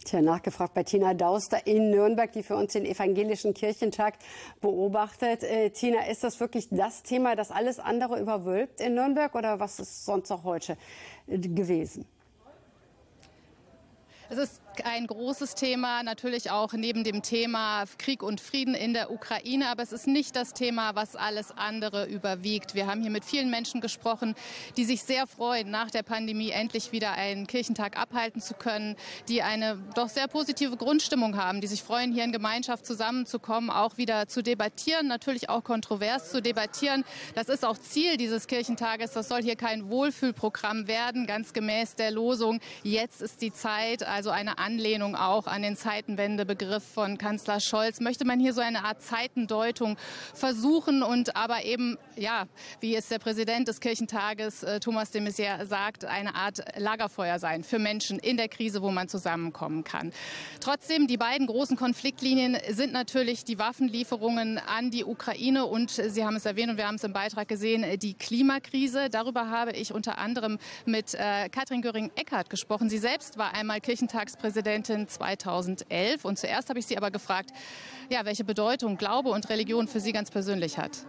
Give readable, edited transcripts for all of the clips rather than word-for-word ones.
Tja, nachgefragt bei Tina Dauster in Nürnberg, die für uns den evangelischen Kirchentag beobachtet. Tina, ist das wirklich das Thema, das alles andere überwölbt in Nürnberg, oder was ist sonst auch heute gewesen? Es ist ein großes Thema, natürlich auch neben dem Thema Krieg und Frieden in der Ukraine. Aber es ist nicht das Thema, was alles andere überwiegt. Wir haben hier mit vielen Menschen gesprochen, die sich sehr freuen, nach der Pandemie endlich wieder einen Kirchentag abhalten zu können, die eine doch sehr positive Grundstimmung haben, die sich freuen, hier in Gemeinschaft zusammenzukommen, auch wieder zu debattieren, natürlich auch kontrovers zu debattieren. Das ist auch Ziel dieses Kirchentages. Das soll hier kein Wohlfühlprogramm werden, ganz gemäß der Losung: Jetzt ist die Zeit. Also eine Anlehnung auch an den Zeitenwendebegriff von Kanzler Scholz. Möchte man hier so eine Art Zeitendeutung versuchen und aber eben, ja, wie es der Präsident des Kirchentages, Thomas de Maizière, sagt, eine Art Lagerfeuer sein für Menschen in der Krise, wo man zusammenkommen kann. Trotzdem, die beiden großen Konfliktlinien sind natürlich die Waffenlieferungen an die Ukraine und, Sie haben es erwähnt und wir haben es im Beitrag gesehen, die Klimakrise. Darüber habe ich unter anderem mit Katrin Göring-Eckardt gesprochen. Sie selbst war einmal Kirchentagspräsidentin 2011 und zuerst habe ich sie aber gefragt, ja, welche Bedeutung Glaube und Religion für Sie ganz persönlich hat.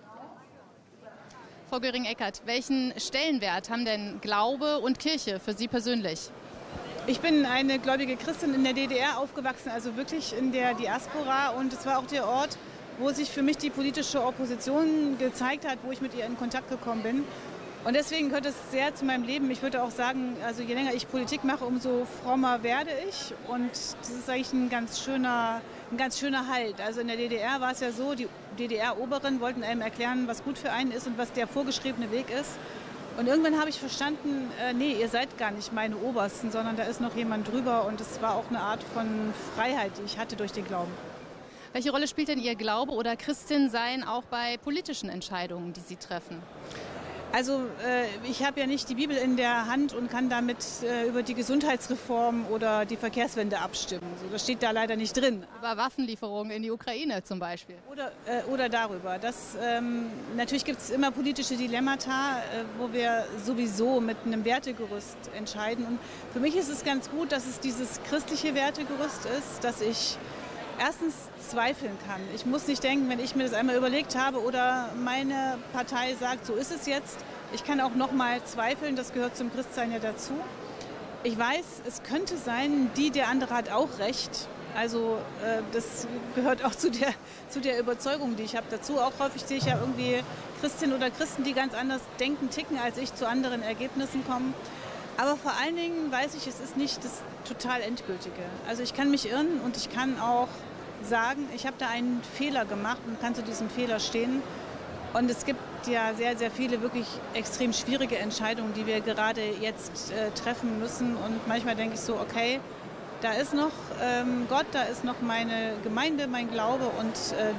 Frau Göring-Eckardt, welchen Stellenwert haben denn Glaube und Kirche für Sie persönlich? Ich bin eine gläubige Christin in der DDR aufgewachsen, also wirklich in der Diaspora, und es war auch der Ort, wo sich für mich die politische Opposition gezeigt hat, wo ich mit ihr in Kontakt gekommen bin. Und deswegen gehört es sehr zu meinem Leben. Ich würde auch sagen, also je länger ich Politik mache, umso frommer werde ich. Und das ist eigentlich ein ganz schöner Halt. Also in der DDR war es ja so, die DDR-Oberen wollten einem erklären, was gut für einen ist und was der vorgeschriebene Weg ist. Und irgendwann habe ich verstanden, nee, ihr seid gar nicht meine Obersten, sondern da ist noch jemand drüber. Und es war auch eine Art von Freiheit, die ich hatte durch den Glauben. Welche Rolle spielt denn Ihr Glaube oder Christinsein auch bei politischen Entscheidungen, die Sie treffen? Also ich habe ja nicht die Bibel in der Hand und kann damit über die Gesundheitsreform oder die Verkehrswende abstimmen. So, das steht da leider nicht drin. Über Waffenlieferungen in die Ukraine zum Beispiel. Oder darüber. Natürlich gibt es immer politische Dilemmata, wo wir sowieso mit einem Wertegerüst entscheiden. Und für mich ist es ganz gut, dass es dieses christliche Wertegerüst ist, dass ich erstens zweifeln kann. Ich muss nicht denken, wenn ich mir das einmal überlegt habe oder meine Partei sagt, so ist es jetzt. Ich kann auch noch mal zweifeln, das gehört zum Christsein ja dazu. Ich weiß, es könnte sein, der andere hat auch recht. Also das gehört auch zu der Überzeugung, die ich habe dazu. Auch häufig sehe ich ja irgendwie Christinnen oder Christen, die ganz anders denken, ticken, als ich, zu anderen Ergebnissen kommen. Aber vor allen Dingen weiß ich, es ist nicht das total Endgültige. Also ich kann mich irren und ich kann auch sagen, ich habe da einen Fehler gemacht und kann zu diesem Fehler stehen. Und es gibt ja sehr, sehr viele wirklich extrem schwierige Entscheidungen, die wir gerade jetzt treffen müssen. Und manchmal denke ich so, okay, da ist noch Gott, da ist noch meine Gemeinde, mein Glaube. Und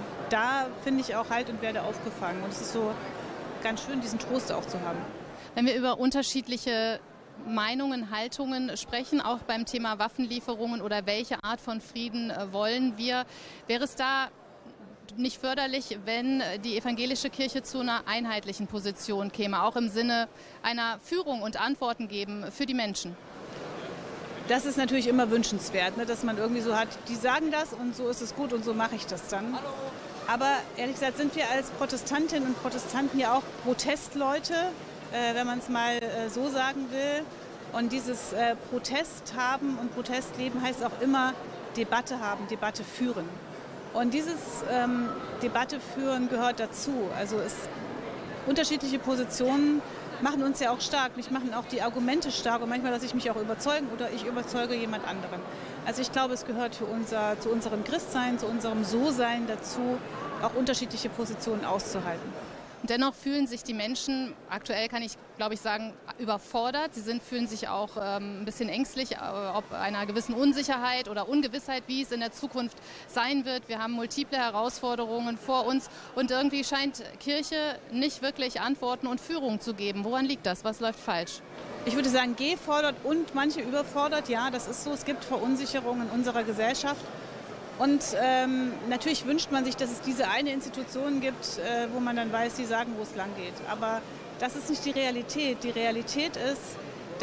da finde ich auch Halt und werde aufgefangen. Und es ist so ganz schön, diesen Trost auch zu haben. Wenn wir über unterschiedliche Meinungen, Haltungen sprechen, auch beim Thema Waffenlieferungen oder welche Art von Frieden wollen wir, wäre es da nicht förderlich, wenn die evangelische Kirche zu einer einheitlichen Position käme, auch im Sinne einer Führung und Antworten geben für die Menschen? Das ist natürlich immer wünschenswert, ne, dass man irgendwie so hat, die sagen das und so ist es gut und so mache ich das dann. Hallo. Aber ehrlich gesagt sind wir als Protestantinnen und Protestanten ja auch Protestleute, wenn man es mal so sagen will. Und dieses Protest haben und Protestleben heißt auch immer Debatte haben, Debatte führen. Und dieses Debatte führen gehört dazu. Also unterschiedliche Positionen machen uns ja auch stark. Mich machen auch die Argumente stark und manchmal lasse ich mich auch überzeugen oder ich überzeuge jemand anderen. Also ich glaube, es gehört zu unserem Christsein, zu unserem So-Sein dazu, auch unterschiedliche Positionen auszuhalten. Dennoch fühlen sich die Menschen, aktuell kann ich, glaube ich, sagen, überfordert. Sie fühlen sich auch ein bisschen ängstlich, ob einer gewissen Unsicherheit oder Ungewissheit, wie es in der Zukunft sein wird. Wir haben multiple Herausforderungen vor uns und irgendwie scheint Kirche nicht wirklich Antworten und Führung zu geben. Woran liegt das? Was läuft falsch? Ich würde sagen, gefordert und manche überfordert. Ja, das ist so. Es gibt Verunsicherungen in unserer Gesellschaft. Und natürlich wünscht man sich, dass es diese eine Institution gibt, wo man dann weiß, die sagen, wo es lang geht. Aber das ist nicht die Realität. Die Realität ist, dass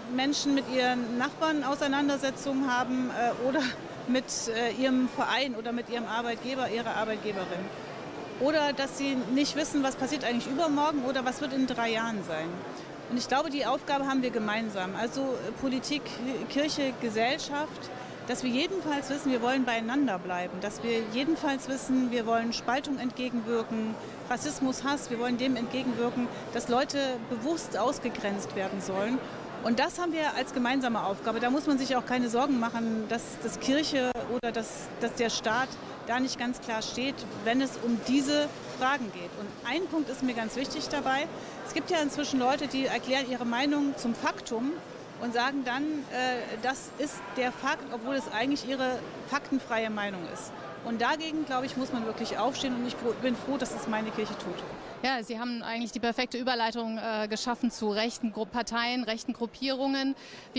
Menschen mit ihren Nachbarn Auseinandersetzungen haben oder mit ihrem Verein oder mit ihrem Arbeitgeber, ihrer Arbeitgeberin. Oder dass sie nicht wissen, was passiert eigentlich übermorgen oder was wird in 3 Jahren sein. Und ich glaube, die Aufgabe haben wir gemeinsam. Also Politik, Kirche, Gesellschaft, dass wir jedenfalls wissen, wir wollen beieinander bleiben. Dass wir jedenfalls wissen, wir wollen Spaltung entgegenwirken, Rassismus, Hass, wir wollen dem entgegenwirken, dass Leute bewusst ausgegrenzt werden sollen. Und das haben wir als gemeinsame Aufgabe. Da muss man sich auch keine Sorgen machen, dass Kirche oder dass der Staat da nicht ganz klar steht, wenn es um diese Fragen geht. Und ein Punkt ist mir ganz wichtig dabei. Es gibt ja inzwischen Leute, die erklären ihre Meinung zum Faktum und sagen dann, das ist der Fakt, obwohl es eigentlich ihre faktenfreie Meinung ist. Und dagegen, glaube ich, muss man wirklich aufstehen und ich bin froh, dass es meine Kirche tut. Ja, Sie haben eigentlich die perfekte Überleitung geschaffen zu rechten Parteien, rechten Gruppierungen.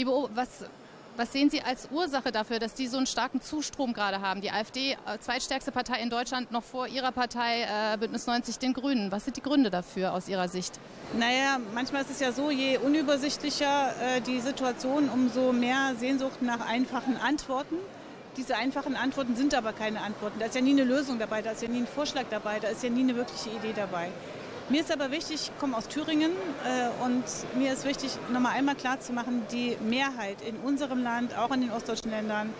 Was sehen Sie als Ursache dafür, dass die so einen starken Zustrom gerade haben? Die AfD, zweitstärkste Partei in Deutschland, noch vor Ihrer Partei Bündnis 90, den Grünen. Was sind die Gründe dafür aus Ihrer Sicht? Naja, manchmal ist es ja so, je unübersichtlicher die Situation, umso mehr Sehnsucht nach einfachen Antworten. Diese einfachen Antworten sind aber keine Antworten. Da ist ja nie eine Lösung dabei, da ist ja nie ein Vorschlag dabei, da ist ja nie eine wirkliche Idee dabei. Mir ist aber wichtig, ich komme aus Thüringen und mir ist wichtig, nochmal einmal klarzumachen, die Mehrheit in unserem Land, auch in den ostdeutschen Ländern,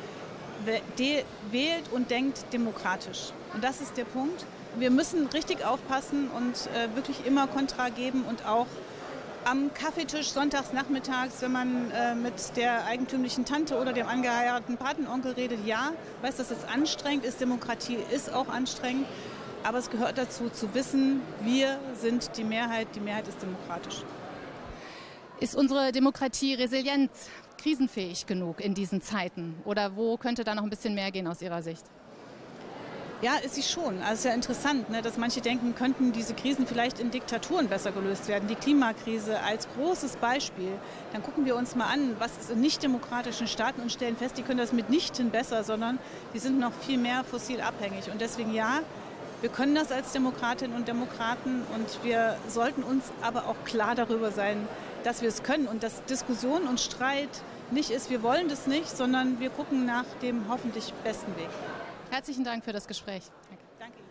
wählt und denkt demokratisch. Und das ist der Punkt. Wir müssen richtig aufpassen und wirklich immer Kontra geben und auch am Kaffeetisch sonntags nachmittags, wenn man mit der eigentümlichen Tante oder dem angeheirateten Patenonkel redet, ja, weiß, dass es anstrengend ist, Demokratie ist auch anstrengend, aber es gehört dazu, zu wissen, wir sind die Mehrheit ist demokratisch. Ist unsere Demokratie resilient, krisenfähig genug in diesen Zeiten? Oder wo könnte da noch ein bisschen mehr gehen aus Ihrer Sicht? Ja, ist sie schon. Also es ist ja interessant, ne, dass manche denken, könnten diese Krisen vielleicht in Diktaturen besser gelöst werden. Die Klimakrise als großes Beispiel. Dann gucken wir uns mal an, was ist in nicht-demokratischen Staaten und stellen fest, die können das mitnichten besser, sondern die sind noch viel mehr fossil abhängig. Und deswegen ja, wir können das als Demokratinnen und Demokraten und wir sollten uns aber auch klar darüber sein, dass wir es können und dass Diskussion und Streit nicht ist, wir wollen das nicht, sondern wir gucken nach dem hoffentlich besten Weg. Herzlichen Dank für das Gespräch. Danke Ihnen.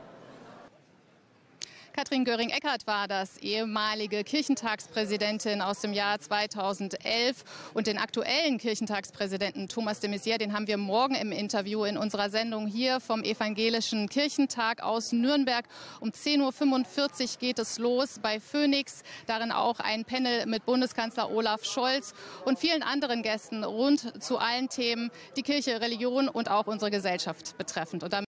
Katrin Göring-Eckardt war das, ehemalige Kirchentagspräsidentin aus dem Jahr 2011. Und den aktuellen Kirchentagspräsidenten Thomas de Maizière, den haben wir morgen im Interview in unserer Sendung hier vom Evangelischen Kirchentag aus Nürnberg. Um 10:45 Uhr geht es los bei Phoenix. Darin auch ein Panel mit Bundeskanzler Olaf Scholz und vielen anderen Gästen rund zu allen Themen, die Kirche, Religion und auch unsere Gesellschaft betreffend. Und